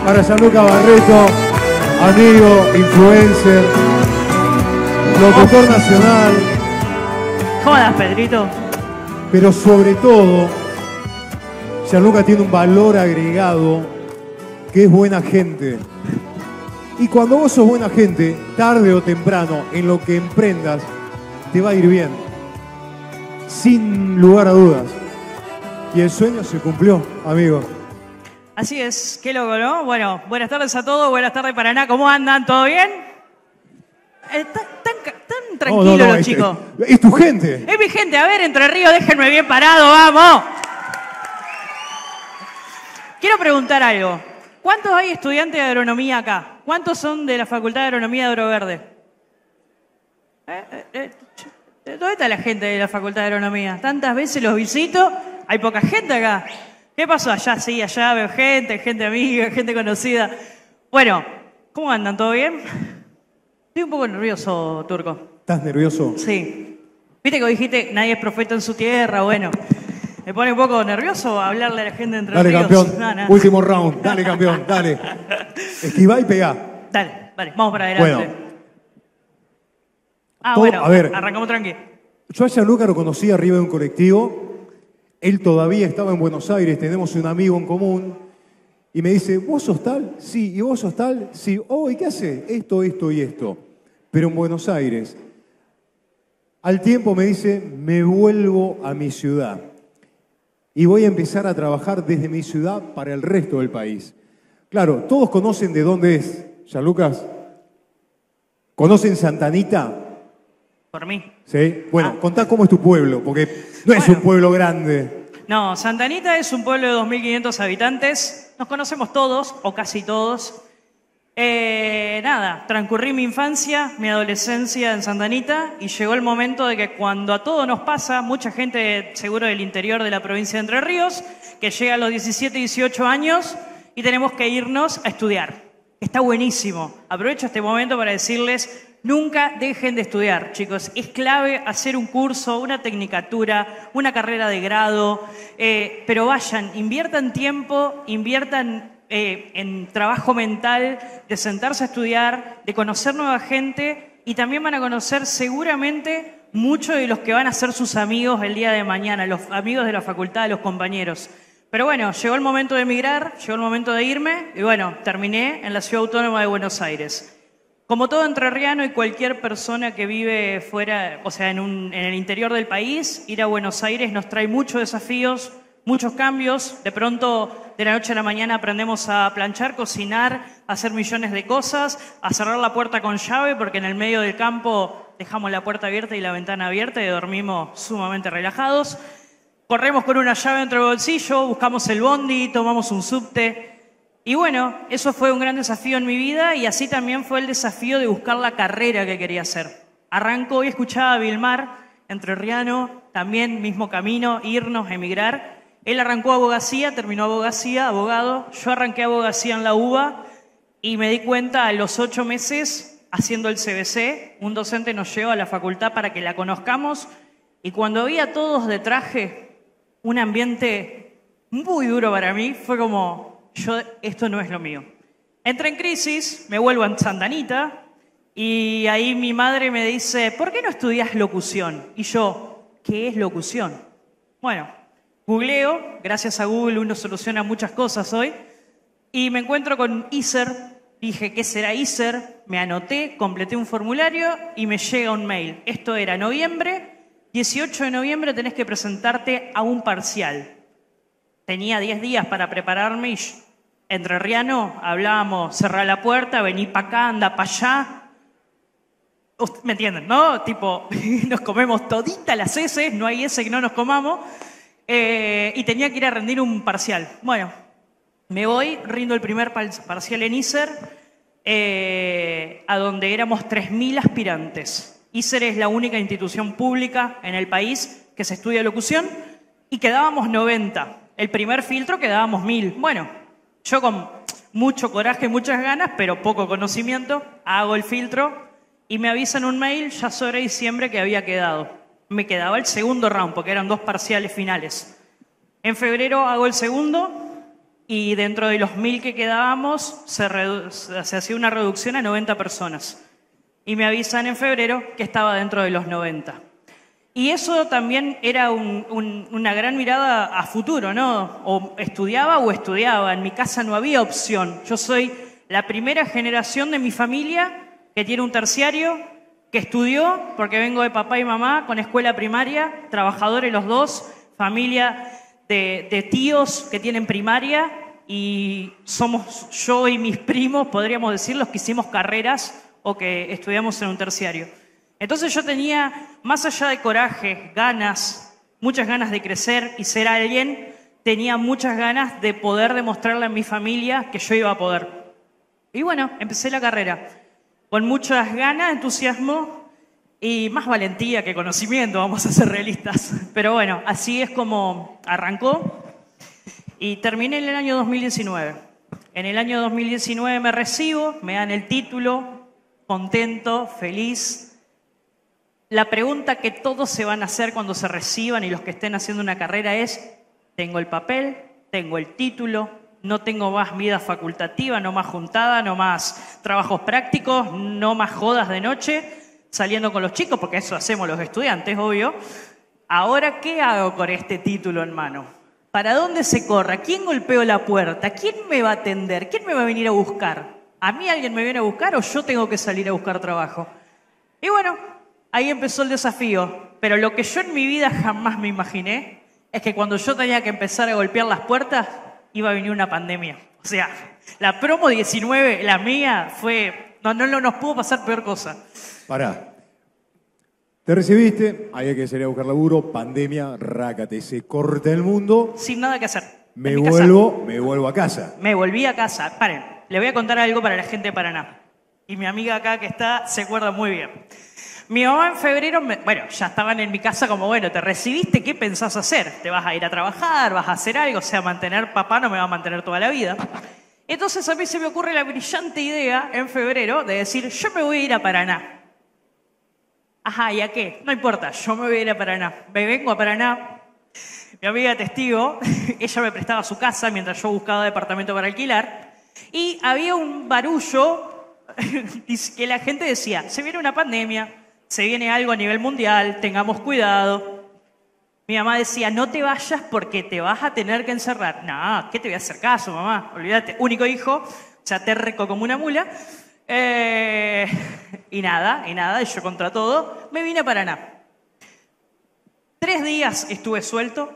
Para Gianluca Barreto, amigo, influencer, locutor nacional. ¿Cómo andas, Pedrito? Pero sobre todo, Gianluca tiene un valor agregado que es buena gente. Y cuando vos sos buena gente, tarde o temprano, en lo que emprendas, te va a ir bien. Sin lugar a dudas. Y el sueño se cumplió, amigo. Así es, qué loco, ¿no? Bueno, buenas tardes a todos, buenas tardes Paraná, ¿cómo andan? ¿Todo bien? Tan tranquilos los chicos. Es tu gente. Es mi gente, a ver, Entre Ríos, déjenme bien parado, vamos. Quiero preguntar algo. ¿Cuántos hay estudiantes de agronomía acá? ¿Cuántos son de la Facultad de Agronomía de Oro Verde? ¿Dónde está la gente de la Facultad de Agronomía? Tantas veces los visito, hay poca gente acá. ¿Qué pasó allá? Sí, allá veo gente amiga, gente conocida. Bueno, ¿cómo andan? ¿Todo bien? Estoy un poco nervioso, Turco. ¿Estás nervioso? Sí. Viste que dijiste, nadie es profeta en su tierra, bueno. Me pone un poco nervioso hablarle a la gente de Entre Dale, Ríos. campeón. No. Último round. Dale, campeón. Dale. Esquivá y pegá. Dale, vamos para adelante. Bueno. Bueno, a ver, arrancamos tranqui. Yo a Gianluca lo conocí arriba de un colectivo. Él todavía estaba en Buenos Aires, tenemos un amigo en común. Y me dice, ¿vos sos tal? Sí. ¿Y vos sos tal? Sí. Oh, ¿y qué hace? Esto, esto y esto. Pero en Buenos Aires. Al tiempo me dice, me vuelvo a mi ciudad. Y voy a empezar a trabajar desde mi ciudad para el resto del país. Claro, todos conocen de dónde es, Gianlucas. ¿Conocen Santa Anita? Por mí. ¿Sí? Bueno, contá cómo es tu pueblo, porque no es un pueblo grande. No, Santa Anita es un pueblo de 2.500 habitantes. Nos conocemos todos, o casi todos. Transcurrí mi infancia, mi adolescencia en Santa Anita y llegó el momento de que cuando a todos nos pasa, mucha gente seguro del interior de la provincia de Entre Ríos, que llega a los 17, 18 años y tenemos que irnos a estudiar. Está buenísimo. Aprovecho este momento para decirles, nunca dejen de estudiar, chicos. Es clave hacer un curso, una tecnicatura, una carrera de grado, pero vayan, inviertan tiempo, inviertan en trabajo mental, de sentarse a estudiar, de conocer nueva gente y también van a conocer seguramente muchos de los que van a ser sus amigos el día de mañana, los amigos de la facultad, los compañeros. Pero bueno, llegó el momento de emigrar, llegó el momento de irme y bueno, terminé en la Ciudad Autónoma de Buenos Aires. Como todo entrerriano y cualquier persona que vive fuera, o sea, en el interior del país, ir a Buenos Aires nos trae muchos desafíos, muchos cambios. De pronto, de la noche a la mañana aprendemos a planchar, cocinar, a hacer millones de cosas, a cerrar la puerta con llave porque en el medio del campo dejamos la puerta abierta y la ventana abierta y dormimos sumamente relajados. Corremos con una llave dentro del bolsillo, buscamos el bondi, tomamos un subte. Y bueno, eso fue un gran desafío en mi vida y así también fue el desafío de buscar la carrera que quería hacer. Arrancó y escuchaba a Vilmar, entrerriano, también mismo camino, irnos, emigrar. Él arrancó abogacía, terminó abogacía, abogado. Yo arranqué abogacía en la UBA y me di cuenta a los 8 meses, haciendo el CBC, un docente nos llevó a la facultad para que la conozcamos y cuando vi a todos de traje, un ambiente muy duro para mí, fue como... esto no es lo mío. Entré en crisis, me vuelvo a Santa Anita y ahí mi madre me dice, ¿por qué no estudias locución? Y yo, ¿qué es locución? Bueno, googleo, gracias a Google uno soluciona muchas cosas hoy, y me encuentro con ISER, dije, ¿qué será ISER? Me anoté, completé un formulario y me llega un mail. Esto era noviembre, 18 de noviembre tenés que presentarte a un parcial. Tenía 10 días para prepararme y entrerriano, hablábamos, cerrá la puerta, vení para acá, anda para allá. ¿Me entienden, no? Tipo, nos comemos toditas las heces, no hay ese que no nos comamos. Y tenía que ir a rendir un parcial. Bueno, me voy, rindo el primer parcial en ISER, a donde éramos 3.000 aspirantes. ISER es la única institución pública en el país que se estudia locución y quedábamos 90. El primer filtro quedábamos 1.000. Bueno, yo con mucho coraje, muchas ganas, pero poco conocimiento, hago el filtro y me avisan un mail ya sobre diciembre que había quedado. Me quedaba el segundo round porque eran 2 parciales finales. En febrero hago el segundo y dentro de los 1000 que quedábamos se hacía una reducción a 90 personas. Y me avisan en febrero que estaba dentro de los 90. Y eso también era una gran mirada a futuro, ¿no? O estudiaba o estudiaba. En mi casa no había opción. Yo soy la primera generación de mi familia que tiene un terciario, que estudió, porque vengo de papá y mamá con escuela primaria, trabajadores los dos, familia de tíos que tienen primaria, y somos yo y mis primos, podríamos decir, los que hicimos carreras o que estudiamos en un terciario. Entonces yo tenía, más allá de coraje, ganas, muchas ganas de crecer y ser alguien, tenía muchas ganas de poder demostrarle a mi familia que yo iba a poder. Y bueno, empecé la carrera con muchas ganas, entusiasmo y más valentía que conocimiento, vamos a ser realistas. Pero bueno, así es como arrancó y terminé en el año 2019. En el año 2019 me recibo, me dan el título, contento, feliz. La pregunta que todos se van a hacer cuando se reciban y los que estén haciendo una carrera es: ¿tengo el papel? ¿Tengo el título? ¿No tengo más vida facultativa? ¿No más juntada? ¿No más trabajos prácticos? ¿No más jodas de noche? Saliendo con los chicos, porque eso hacemos los estudiantes, obvio. ¿Ahora qué hago con este título en mano? ¿Para dónde se corre? ¿Quién golpeó la puerta? ¿Quién me va a atender? ¿Quién me va a venir a buscar? ¿A mí alguien me viene a buscar o yo tengo que salir a buscar trabajo? Y bueno, ahí empezó el desafío. Pero lo que yo en mi vida jamás me imaginé es que cuando yo tenía que empezar a golpear las puertas, iba a venir una pandemia. O sea, la promo 19, la mía, fue... No nos pudo pasar peor cosa. Pará. Te recibiste, había que salir a buscar laburo, pandemia, rácate, se corta el mundo. Sin nada que hacer. Me vuelvo a casa. Me volví a casa. Paren, le voy a contar algo para la gente de Paraná. Y mi amiga acá que está se acuerda muy bien. Mi mamá en febrero, bueno, ya estaban en mi casa como, bueno, te recibiste, ¿qué pensás hacer? ¿Te vas a ir a trabajar? ¿Vas a hacer algo? O sea, mantener papá no me va a mantener toda la vida. Entonces a mí se me ocurre la brillante idea en febrero de decir, yo me voy a ir a Paraná. Ajá, ¿y a qué? No importa, yo me voy a ir a Paraná. Me vengo a Paraná. Mi amiga testigo, ella me prestaba su casa mientras yo buscaba departamento para alquilar. Y había un barullo que la gente decía, se viene una pandemia, se viene algo a nivel mundial, tengamos cuidado. Mi mamá decía, no te vayas porque te vas a tener que encerrar. No, ¿qué te voy a hacer caso, mamá? Olvídate, único hijo, ya terco como una mula. Y nada, yo contra todo, me vine a Paraná. 3 días estuve suelto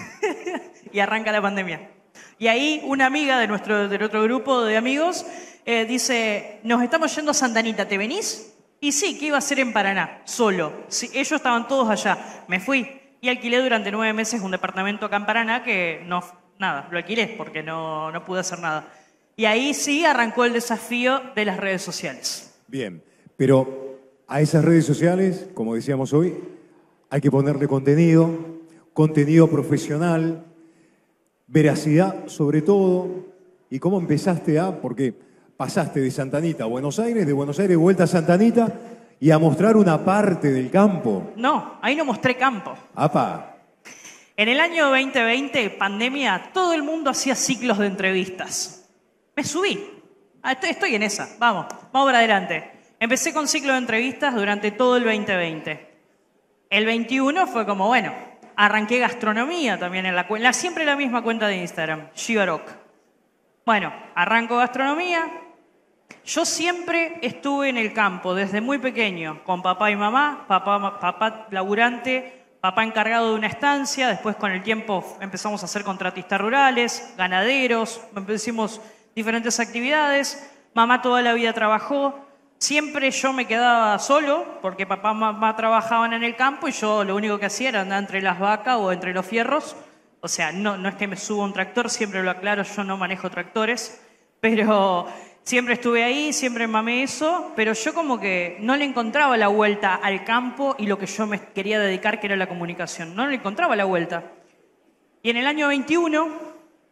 y arranca la pandemia. Y ahí una amiga de otro grupo de amigos dice, nos estamos yendo a Santa Anita, ¿te venís? Y sí, ¿qué iba a hacer en Paraná? Solo. Sí, ellos estaban todos allá. Me fui y alquilé durante 9 meses un departamento acá en Paraná que no, nada, lo alquilé porque no pude hacer nada. Y ahí sí arrancó el desafío de las redes sociales. Bien, pero a esas redes sociales, como decíamos hoy, hay que ponerle contenido profesional, veracidad sobre todo. ¿Y cómo empezaste porque pasaste de Santa Anita a Buenos Aires, de Buenos Aires vuelta a Santa Anita y a mostrar una parte del campo? No, ahí no mostré campo. ¡Apa! En el año 2020, pandemia, todo el mundo hacía ciclos de entrevistas. Me subí. Estoy en esa. Vamos para adelante. Empecé con ciclo de entrevistas durante todo el 2020. El 21 fue como, bueno, arranqué gastronomía también en siempre la misma cuenta de Instagram, Shivarok. Bueno, arranco gastronomía. Yo siempre estuve en el campo, desde muy pequeño, con papá y mamá, papá laburante, papá encargado de una estancia, después con el tiempo empezamos a ser contratistas rurales, ganaderos, empezamos diferentes actividades, mamá toda la vida trabajó, siempre yo me quedaba solo, porque papá y mamá trabajaban en el campo y yo lo único que hacía era andar entre las vacas o entre los fierros, o sea, no es que me suba un tractor, siempre lo aclaro, yo no manejo tractores, pero siempre estuve ahí, siempre mamé eso, pero yo como que no le encontraba la vuelta al campo y lo que yo me quería dedicar, que era la comunicación, no le encontraba la vuelta. Y en el año 21...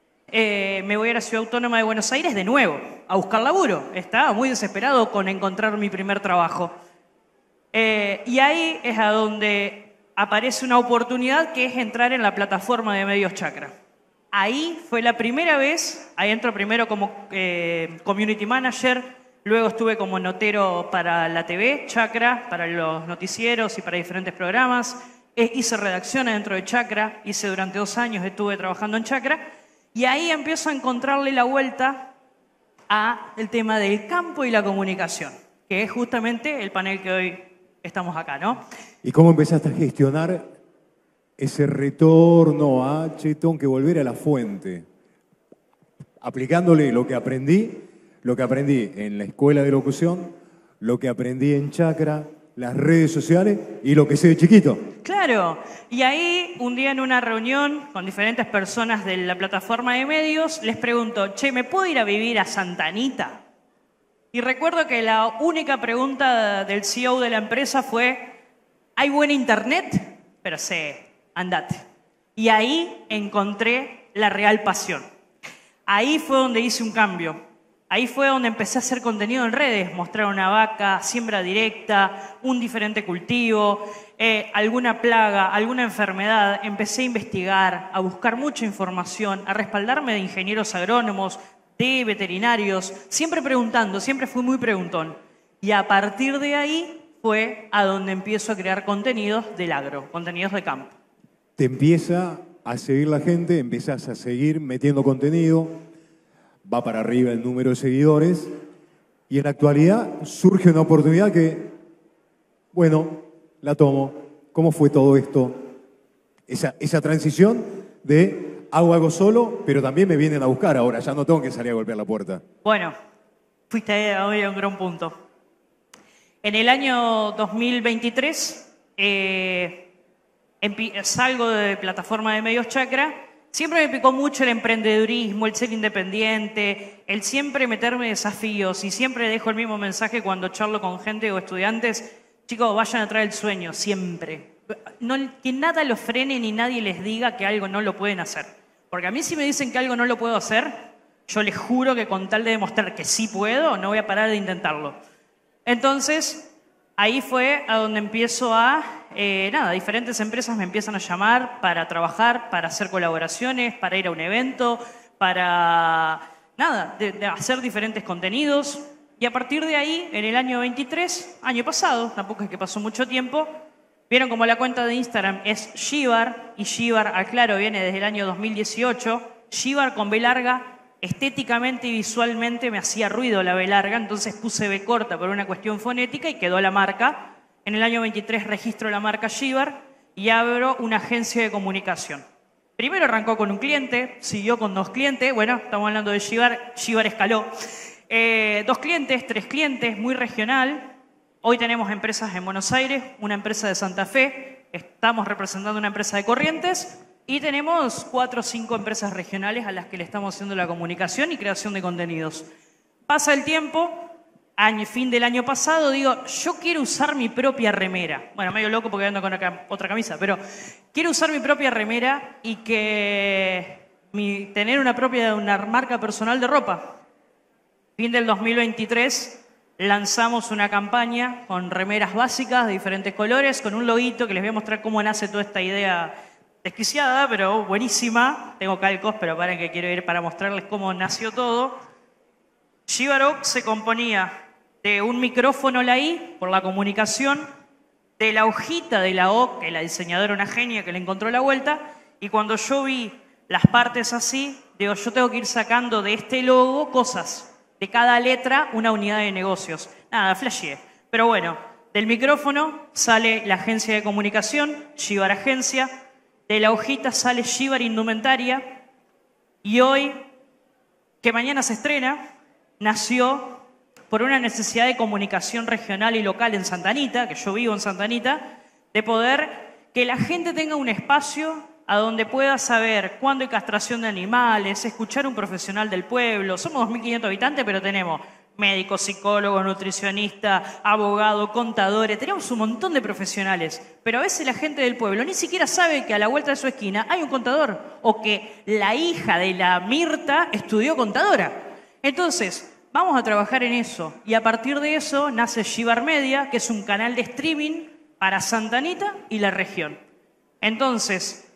me voy a la Ciudad Autónoma de Buenos Aires de nuevo, a buscar laburo. Estaba muy desesperado con encontrar mi primer trabajo. Y ahí es a donde aparece una oportunidad que es entrar en la plataforma de Medios Chacra. ahí fue la primera vez, ahí entro primero como community manager, luego estuve como notero para la TV, Chakra, para los noticieros y para diferentes programas. Hice redacciones dentro de Chakra, hice durante 2 años, estuve trabajando en Chakra, y ahí empiezo a encontrarle la vuelta al tema del campo y la comunicación, que es justamente el panel que hoy estamos acá, ¿no? ¿Y cómo empezaste a gestionar ese retorno a, che, tengo que volver a la fuente? Aplicándole lo que aprendí en la escuela de locución, lo que aprendí en Chakra, las redes sociales y lo que sé de chiquito. Claro, y ahí un día en una reunión con diferentes personas de la plataforma de medios, les pregunto, che, ¿me puedo ir a vivir a Santa Anita? Y recuerdo que la única pregunta del CEO de la empresa fue, ¿hay buen internet? Pero andate. Y ahí encontré la real pasión. Ahí fue donde hice un cambio. Ahí fue donde empecé a hacer contenido en redes, mostrar una vaca, siembra directa, un diferente cultivo, alguna plaga, alguna enfermedad. Empecé a investigar, a buscar mucha información, a respaldarme de ingenieros agrónomos, de veterinarios, siempre preguntando, siempre fui muy preguntón. Y a partir de ahí fue a donde empiezo a crear contenidos del agro, contenidos de campo. Te empieza a seguir la gente, empiezas a seguir metiendo contenido, va para arriba el número de seguidores y en la actualidad surge una oportunidad que, bueno, la tomo. ¿Cómo fue todo esto? Esa transición de hago algo solo, pero también me vienen a buscar ahora, ya no tengo que salir a golpear la puerta. Bueno, fuiste hoy a un gran punto. En el año 2023 salgo de plataforma de medios Chakra. Siempre me picó mucho el emprendedurismo, el ser independiente, el siempre meterme desafíos y siempre dejo el mismo mensaje cuando charlo con gente o estudiantes. Chicos, vayan a traer el sueño, siempre. No, que nada los frene ni nadie les diga que algo no lo pueden hacer. Porque a mí si me dicen que algo no lo puedo hacer, yo les juro que con tal de demostrar que sí puedo, no voy a parar de intentarlo. Entonces, ahí fue a donde empiezo diferentes empresas me empiezan a llamar para trabajar, para hacer colaboraciones, para ir a un evento, para de hacer diferentes contenidos. Y a partir de ahí, en el año 23, año pasado, tampoco es que pasó mucho tiempo, vieron como la cuenta de Instagram es Shivar, y Shivar, aclaro, viene desde el año 2018. Shivar con B larga, estéticamente y visualmente me hacía ruido la B larga, entonces puse B corta por una cuestión fonética y quedó la marca. En el año 23 registro la marca Shivar y abro una agencia de comunicación. Primero arrancó con un cliente, siguió con 2 clientes, bueno, estamos hablando de Shivar, Shivar escaló. 2 clientes, 3 clientes, muy regional. Hoy tenemos empresas en Buenos Aires, una empresa de Santa Fe, estamos representando una empresa de Corrientes y tenemos 4 o 5 empresas regionales a las que le estamos haciendo la comunicación y creación de contenidos. Pasa el tiempo, fin del año pasado, digo, yo quiero usar mi propia remera. Bueno, medio loco porque ando con otra camisa, pero quiero usar mi propia remera y tener una marca personal de ropa. Fin del 2023 lanzamos una campaña con remeras básicas de diferentes colores, con un loguito que les voy a mostrar cómo nace toda esta idea desquiciada, pero buenísima. Tengo calcos, pero paren que quiero ir para mostrarles cómo nació todo. Shivar se componía de un micrófono la I, por la comunicación, de la hojita de la O, que la diseñadora una genia que le encontró la vuelta, y cuando yo vi las partes así, digo, yo tengo que ir sacando de este logo cosas. De cada letra, una unidad de negocios. Nada, flasheé. Pero bueno, del micrófono sale la agencia de comunicación, Shivar Agencia. De la hojita sale Shivar Indumentaria. Y hoy, que mañana se estrena, nació por una necesidad de comunicación regional y local en Santa Anita, que yo vivo en Santa Anita, de poder que la gente tenga un espacio a donde pueda saber cuándo hay castración de animales, escuchar a un profesional del pueblo. Somos 2.500 habitantes, pero tenemos médicos, psicólogos, nutricionistas, abogados, contadores. Tenemos un montón de profesionales, pero a veces la gente del pueblo ni siquiera sabe que a la vuelta de su esquina hay un contador o que la hija de la Mirta estudió contadora. Entonces, vamos a trabajar en eso y a partir de eso nace Shivar Media, que es un canal de streaming para Santa Anita y la región. Entonces,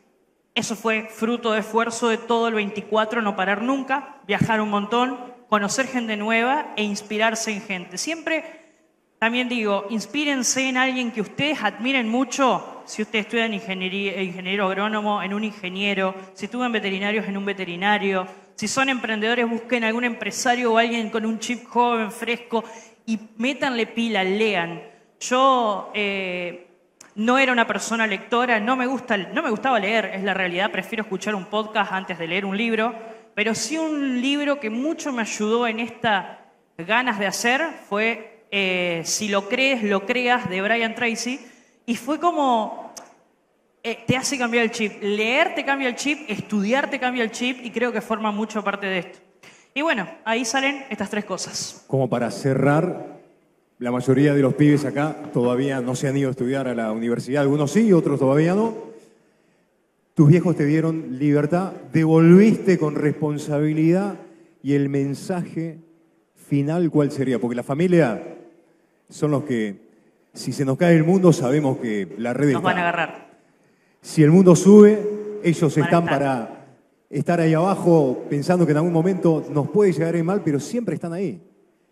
Eso fue fruto de esfuerzo de todo el 24, no parar nunca, viajar un montón, conocer gente nueva e inspirarse en gente. Siempre, también digo, inspírense en alguien que ustedes admiren mucho. Si ustedes estudian ingeniero agrónomo, en un ingeniero. Si estudian veterinarios, en un veterinario. Si son emprendedores, busquen algún empresario o alguien con un chip joven, fresco, y métanle pila, lean. Yo no era una persona lectora, no me gustaba leer, es la realidad. Prefiero escuchar un podcast antes de leer un libro. Pero sí un libro que mucho me ayudó en estas ganas de hacer fue Si lo crees, lo creas, de Brian Tracy. Y fue como, te hace cambiar el chip. Leer te cambia el chip, estudiar te cambia el chip, y creo que forma mucho parte de esto. Y bueno, ahí salen estas 3 cosas. Como para cerrar, la mayoría de los pibes acá todavía no se han ido a estudiar a la universidad. Algunos sí, otros todavía no. Tus viejos te dieron libertad, devolviste con responsabilidad, y el mensaje final, ¿cuál sería? Porque la familia son los que, si se nos cae el mundo, sabemos que la red nos van a agarrar. Si el mundo sube, ellos están para estar ahí abajo pensando que en algún momento nos puede llegar el mal, pero siempre están ahí.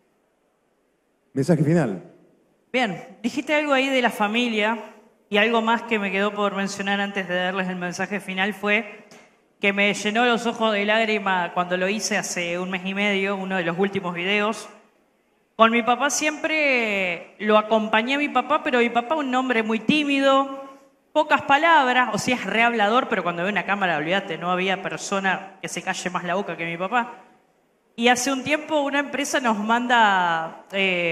Mensaje final. Bien, dijiste algo ahí de la familia, y algo más que me quedó por mencionar antes de darles el mensaje final fue que me llenó los ojos de lágrima cuando lo hice hace 1 mes y medio, uno de los últimos videos. Con mi papá siempre lo acompañé a mi papá, pero mi papá un hombre muy tímido, pocas palabras, o sea, es re hablador, pero cuando ve una cámara, olvídate, no había persona que se calle más la boca que mi papá. Y hace un tiempo una empresa nos manda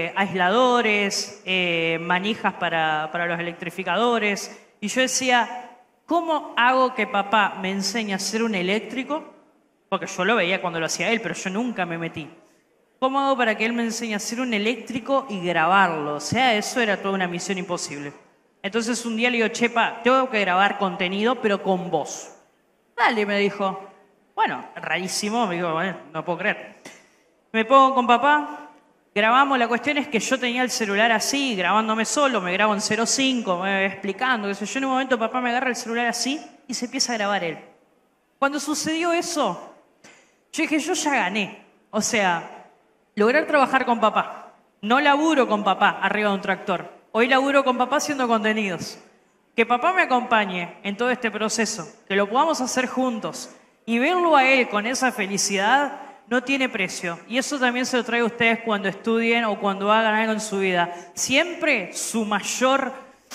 aisladores, manijas para los electrificadores, y yo decía, ¿cómo hago que papá me enseñe a ser un eléctrico? Porque yo lo veía cuando lo hacía él, pero yo nunca me metí. ¿Cómo hago para que él me enseñe a ser un eléctrico y grabarlo? O sea, eso era toda una misión imposible. Entonces un día le digo, chepa, tengo que grabar contenido, pero con voz. Dale, me dijo. Bueno, rarísimo, me digo, no puedo creer. Me pongo con papá, grabamos, la cuestión es que yo tenía el celular así, grabándome solo, me grabo en 0.5, me voy explicando, qué sé yo. En un momento papá me agarra el celular así y se empieza a grabar él. Cuando sucedió eso, yo dije, yo ya gané. O sea, lograr trabajar con papá. No laburo con papá arriba de un tractor. Hoy laburo con papá haciendo contenidos. Que papá me acompañe en todo este proceso, que lo podamos hacer juntos y verlo a él con esa felicidad no tiene precio. Y eso también se lo traigo a ustedes cuando estudien o cuando hagan algo en su vida. Siempre su mayor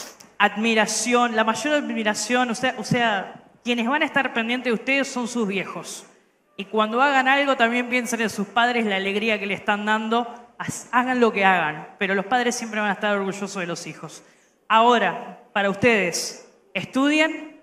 admiración, la mayor admiración, o sea, quienes van a estar pendientes de ustedes son sus viejos. Y cuando hagan algo también piensen en sus padres, la alegría que le están dando. Hagan lo que hagan, pero los padres siempre van a estar orgullosos de los hijos. Ahora, para ustedes, estudien,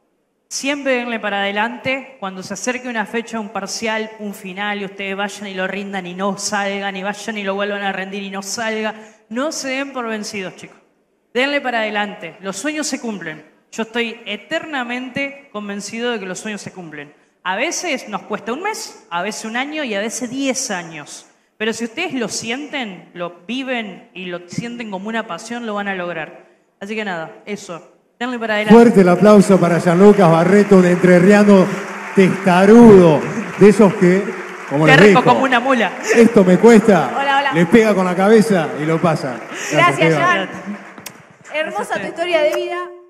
siempre denle para adelante. Cuando se acerque una fecha, un parcial, un final, y ustedes vayan y lo rindan y no salgan, y vayan y lo vuelvan a rendir y no salga, no se den por vencidos, chicos. Denle para adelante. Los sueños se cumplen. Yo estoy eternamente convencido de que los sueños se cumplen. A veces nos cuesta 1 mes, a veces 1 año y a veces 10 años. Pero si ustedes lo sienten, lo viven y lo sienten como una pasión, lo van a lograr. Así que nada, eso. Denle para adelante. Fuerte el aplauso para Gianluca Barreto, un entrerriano testarudo, de esos que, como les dijo, como una mula. Esto me cuesta, Hola. les pega con la cabeza y lo pasa. Gracias, Esteban. Jan. Hermosa tu historia de vida.